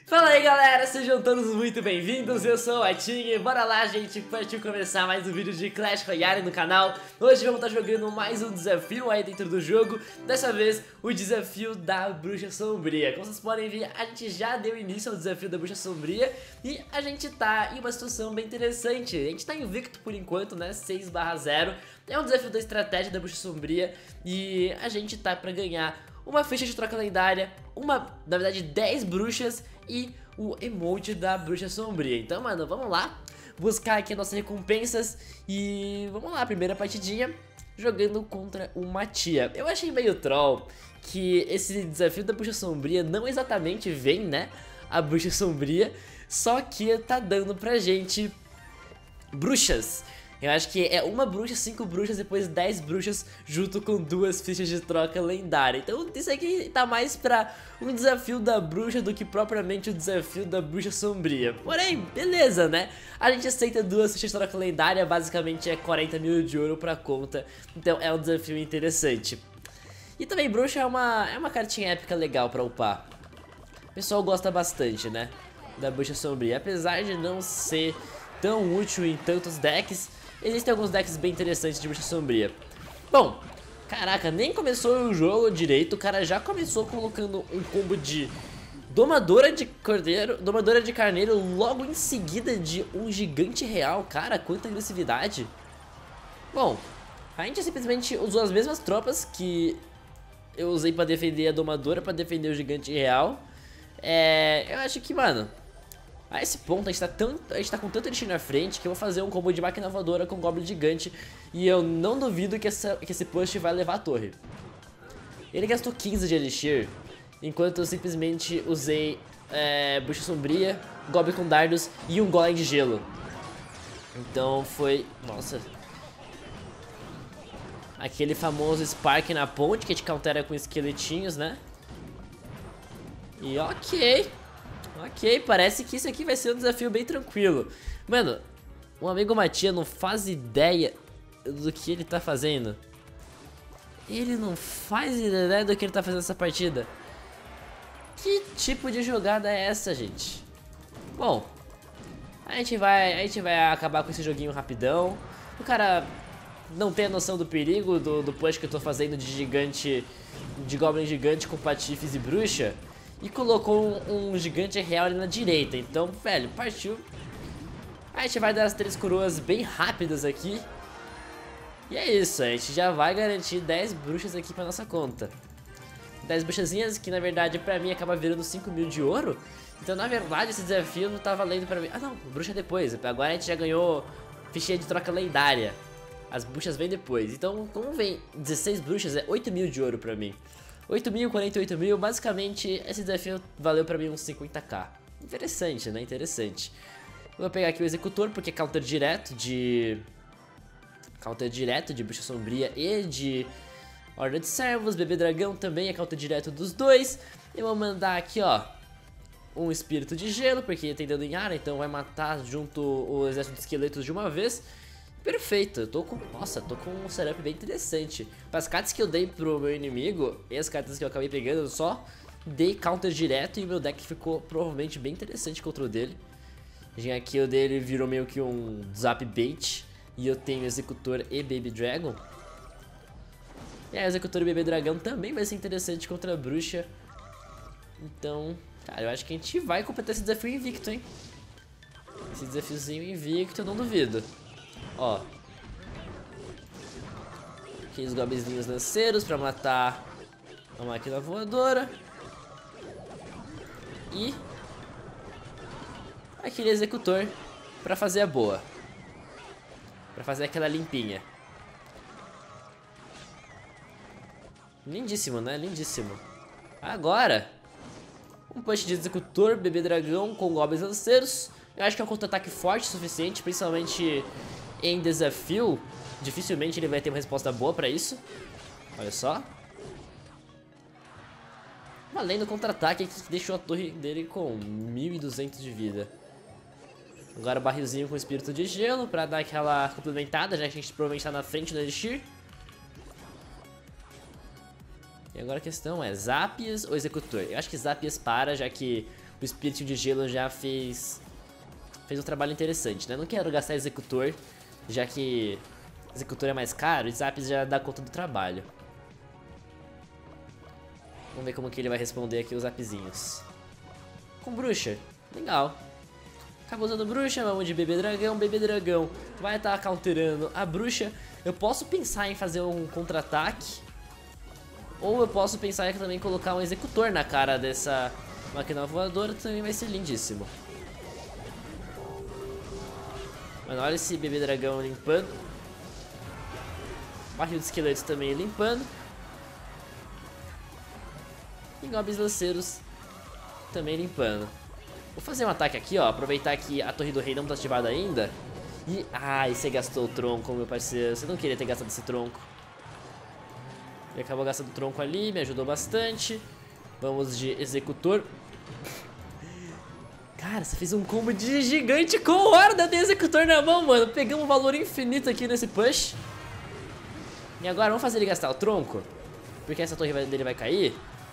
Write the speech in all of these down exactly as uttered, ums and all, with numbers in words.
Fala aí galera, sejam todos muito bem-vindos, eu sou o Atinho e bora lá gente, partiu começar mais um vídeo de Clash Royale no canal. Hoje vamos estar jogando mais um desafio aí dentro do jogo, dessa vez o desafio da Bruxa Sombria. Como vocês podem ver, a gente já deu início ao desafio da Bruxa Sombria e a gente tá em uma situação bem interessante. A gente tá invicto por enquanto, né, seis barra zero, é um desafio da estratégia da Bruxa Sombria e a gente tá pra ganhar uma ficha de troca lendária, uma, na verdade, dez bruxas e o emote da Bruxa Sombria. Então, mano, vamos lá buscar aqui as nossas recompensas e vamos lá, primeira partidinha jogando contra o Matia. Eu achei meio troll que esse desafio da Bruxa Sombria não exatamente vem, né, a Bruxa Sombria, só que tá dando pra gente bruxas. Eu acho que é uma bruxa, cinco bruxas, depois dez bruxas junto com duas fichas de troca lendária. Então isso aqui tá mais pra um desafio da bruxa do que propriamente o desafio da Bruxa Sombria. Porém, beleza, né? A gente aceita duas fichas de troca lendária, basicamente é quarenta mil de ouro pra conta. Então é um desafio interessante. E também bruxa é uma, é uma cartinha épica legal pra upar. O pessoal gosta bastante, né, da Bruxa Sombria. Apesar de não ser tão útil em tantos decks, existem alguns decks bem interessantes de Bruxa Sombria. Bom, caraca, nem começou o jogo direito, o cara já começou colocando um combo de domadora de cordeiro, domadora de carneiro, logo em seguida de um gigante real. Cara, quanta agressividade. Bom, a gente simplesmente usou as mesmas tropas que eu usei pra defender a domadora, pra defender o gigante real. É, eu acho que, mano, a esse ponto a gente, tá tanto, a gente tá com tanto elixir na frente que eu vou fazer um combo de máquina voadora com Goblin Gigante. E eu não duvido que, essa, que esse push vai levar a torre. Ele gastou quinze de elixir, enquanto eu simplesmente usei é, Bruxa Sombria, Goblin com dardos e um Golem de gelo. Então foi... nossa. Aquele famoso Spark na ponte que a gente countera com esqueletinhos, né? E ok. Ok, parece que isso aqui vai ser um desafio bem tranquilo. Mano, um amigo Matia não faz ideia do que ele tá fazendo. Ele não faz ideia do que ele tá fazendo nessa partida. Que tipo de jogada é essa, gente? Bom, a gente vai, a gente vai acabar com esse joguinho rapidão. O cara não tem a noção do perigo do, do push que eu tô fazendo de gigante, de Goblin Gigante com patifes e bruxa. E colocou um, um gigante real ali na direita. Então, velho, partiu. A gente vai dar as três coroas bem rápidas aqui. E é isso, a gente já vai garantir dez bruxas aqui pra nossa conta. dez bruxazinhas que na verdade pra mim acaba virando cinco mil de ouro. Então na verdade esse desafio não tá valendo pra mim. Ah não, bruxa depois. Agora a gente já ganhou fichinha de troca lendária. As bruxas vêm depois. Então como vem dezesseis bruxas é oito mil de ouro pra mim. oito mil, quarenta e oito mil, basicamente esse desafio valeu pra mim uns cinquenta k. Interessante, né? Interessante. Vou pegar aqui o executor porque é counter direto de... Counter direto de Bruxa Sombria e de Horda de Servos. Bebê Dragão também é counter direto dos dois. E vou mandar aqui, ó, um Espírito de Gelo, porque tem dano em área, então vai matar junto o exército de esqueletos de uma vez. Perfeito, eu tô com... nossa, tô com um setup bem interessante. Para as cartas que eu dei pro meu inimigo e as cartas que eu acabei pegando, eu só dei counter direto e meu deck ficou provavelmente bem interessante contra o dele. Aqui o dele virou meio que um zap bait e eu tenho Executor e Baby Dragon. E aí, Executor e Bebê Dragão também vai ser interessante contra a bruxa. Então, cara, eu acho que a gente vai completar esse desafio invicto, hein? Esse desafiozinho invicto eu não duvido. Ó, aqui os goblinzinhos lanceiros pra matar a máquina voadora. E aquele executor pra fazer a boa, pra fazer aquela limpinha. Lindíssimo, né? Lindíssimo. Agora um punch de executor, bebê dragão com goblins lanceiros. Eu acho que é um contra-ataque forte o suficiente, principalmente em desafio. Dificilmente ele vai ter uma resposta boa pra isso. Olha só. Valendo contra-ataque que deixou a torre dele com mil e duzentos de vida. Agora o barrilzinho com espírito de gelo pra dar aquela complementada, já que a gente provavelmente tá na frente do Elixir. E agora a questão é Zapias ou Executor? Eu acho que Zapias para, já que O espírito de gelo já fez fez um trabalho interessante, né? Não quero gastar executor, já que executor é mais caro e Zaps já dá conta do trabalho. Vamos ver como que ele vai responder aqui os zapzinhos. Com bruxa, legal. Acabou usando bruxa, vamos de bebê dragão, bebê dragão vai estar tá counterando a bruxa. Eu posso pensar em fazer um contra-ataque, ou eu posso pensar em também colocar um executor na cara dessa máquina voadora, também vai ser lindíssimo. Mano, olha esse bebê dragão limpando. Barril de esqueletos também limpando. E goblins lanceiros também limpando. Vou fazer um ataque aqui, ó. Aproveitar que a torre do rei não tá ativada ainda. E... ai, você gastou o tronco, meu parceiro. Você não queria ter gastado esse tronco. Ele acabou gastando o tronco ali, me ajudou bastante. Vamos de executor. Cara, você fez um combo de gigante com horda de executor na mão, mano. Pegamos um valor infinito aqui nesse push. E agora vamos fazer ele gastar o tronco, porque essa torre dele vai cair.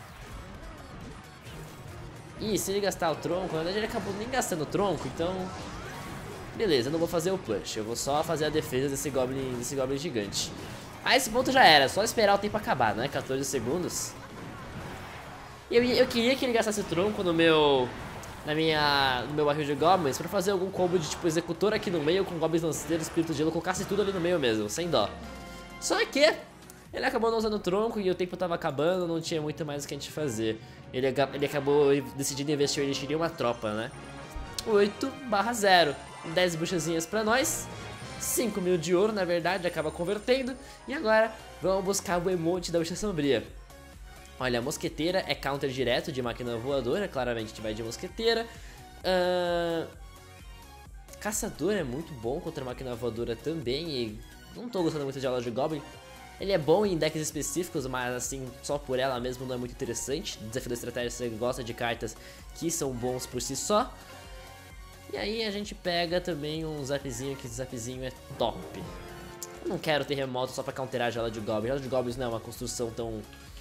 E se ele gastar o tronco, na verdade ele acabou nem gastando o tronco, então... beleza, eu não vou fazer o push, eu vou só fazer a defesa desse goblin, desse goblin gigante. Ah, esse ponto já era, só esperar o tempo acabar, né? quatorze segundos. E eu, eu queria que ele gastasse o tronco no meu... na minha, no meu barril de goblins pra fazer algum combo de tipo executor aqui no meio com goblins lanceiros, espírito de gelo, colocasse tudo ali no meio mesmo, sem dó. Só que ele acabou não usando o tronco e o tempo tava acabando, não tinha muito mais o que a gente fazer. Ele, ele acabou decidindo investir o Elixir em uma tropa, né? oito barra zero. dez buchazinhas pra nós. cinco mil de ouro, na verdade, acaba convertendo. E agora vamos buscar o emote da Bruxa Sombria. Olha, a mosqueteira é counter direto de máquina voadora, claramente a gente vai de mosqueteira. Uh... Caçador é muito bom contra a máquina voadora também e não tô gostando muito de aula de Goblin. Ele é bom em decks específicos, mas assim, só por ela mesmo não é muito interessante. Desafio da estratégia, você gosta de cartas que são bons por si só. E aí a gente pega também um zapzinho, que esse zapzinho é top. Eu não quero terremoto só pra counterar a Jaula de Goblins. A Jaula de Goblins não é uma construção tão...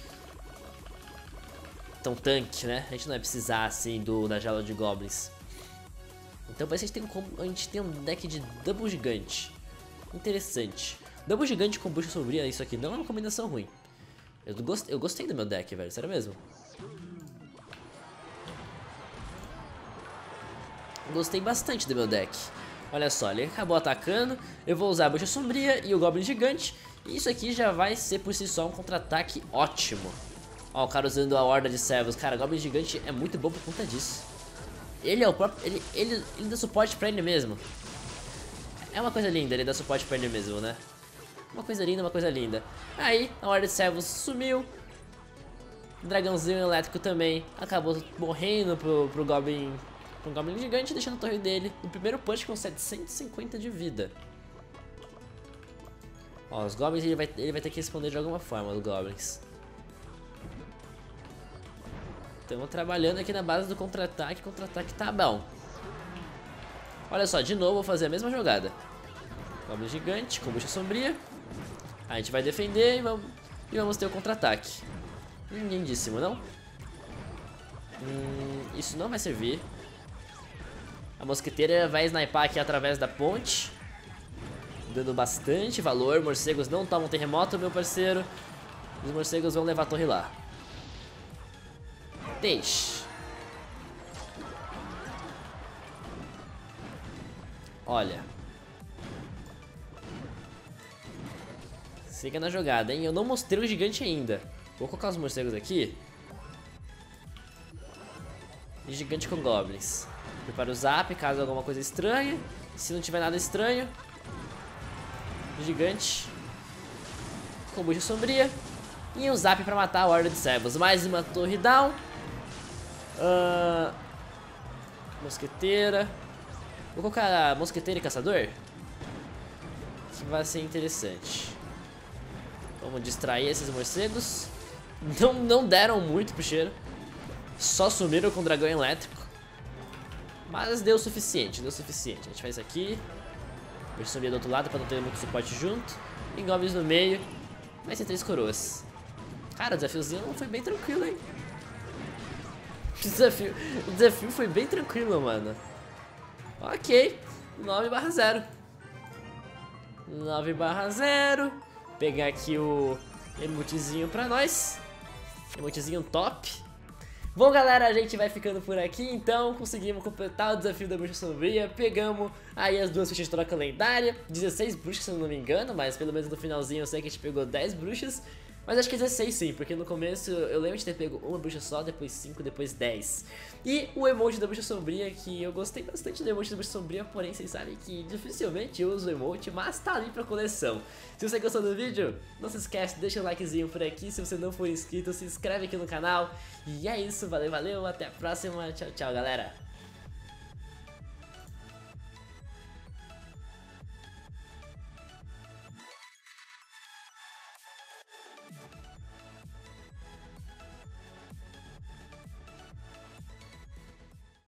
tão tanque, né? A gente não vai precisar assim do, da Jaula de Goblins. Então parece que a gente tem um, a gente tem um deck de Double Gigante. Interessante. Double Gigante com Bruxa Sombria, isso aqui não é uma combinação ruim. Eu gostei, eu gostei do meu deck, velho, sério mesmo. Gostei bastante do meu deck. Olha só, ele acabou atacando, eu vou usar a Bruxa Sombria e o Goblin Gigante. E isso aqui já vai ser por si só um contra-ataque ótimo. Ó, o cara usando a Horda de Servos. Cara, o Goblin Gigante é muito bom por conta disso. Ele é o próprio... Ele, ele, ele dá suporte pra ele mesmo. É uma coisa linda, ele dá suporte pra ele mesmo, né? Uma coisa linda, uma coisa linda. Aí, a Horda de Servos sumiu. O dragãozinho elétrico também acabou morrendo pro, pro Goblin... pro Goblin Gigante, deixando a torre dele no primeiro punch com setecentos e cinquenta de vida. Ó, os Goblins ele vai, ele vai ter que responder de alguma forma, os Goblins. Estamos trabalhando aqui na base do contra-ataque. Contra-ataque tá bom. Olha só, de novo vou fazer a mesma jogada. Goblin Gigante com Bruxa Sombria. A gente vai defender e vamos, e vamos ter o contra-ataque. Lindíssimo, não? Hum, isso não vai servir. A mosqueteira vai snipar aqui através da ponte, dando bastante valor. Morcegos não tomam terremoto, meu parceiro. Os morcegos vão levar a torre lá. Deixe. Olha. Siga na jogada, hein? Eu não mostrei o gigante ainda. Vou colocar os morcegos aqui. E gigante com goblins. Prepara o zap caso alguma coisa estranha. Se não tiver nada estranho. Gigante. Com Bruxa Sombria. E um zap pra matar a Horda de Servos. Mais uma torre down. Uh, mosqueteira. Vou colocar mosqueteira e caçador, que vai ser interessante. Vamos distrair esses morcegos. Não, não deram muito pro cheiro. Só sumiram com o dragão elétrico. Mas deu o suficiente, deu o suficiente. A gente faz aqui. Bruxa Sombria do outro lado pra não ter muito suporte junto. E goblins no meio. Vai ser três coroas. Cara, o desafiozinho foi bem tranquilo, hein? O desafio, o desafio foi bem tranquilo, mano. Ok, nove barra zero. nove barra zero. Pegar aqui o emotezinho pra nós. Emotezinho top. Bom, galera, a gente vai ficando por aqui, então conseguimos completar o desafio da bruxa sombria. Pegamos aí as duas fichas de troca lendária, dezesseis bruxas se eu não me engano, mas pelo menos no finalzinho eu sei que a gente pegou dez bruxas. Mas acho que dezesseis sim, porque no começo eu lembro de ter pego uma bruxa só, depois cinco, depois dez. E o emote da bruxa sombria, que eu gostei bastante do emote da bruxa sombria, porém vocês sabem que dificilmente eu uso o emote, mas tá ali pra coleção. Se você gostou do vídeo, não se esquece, deixa o likezinho por aqui. Se você não for inscrito, se inscreve aqui no canal. E é isso, valeu, valeu, até a próxima, tchau, tchau, galera.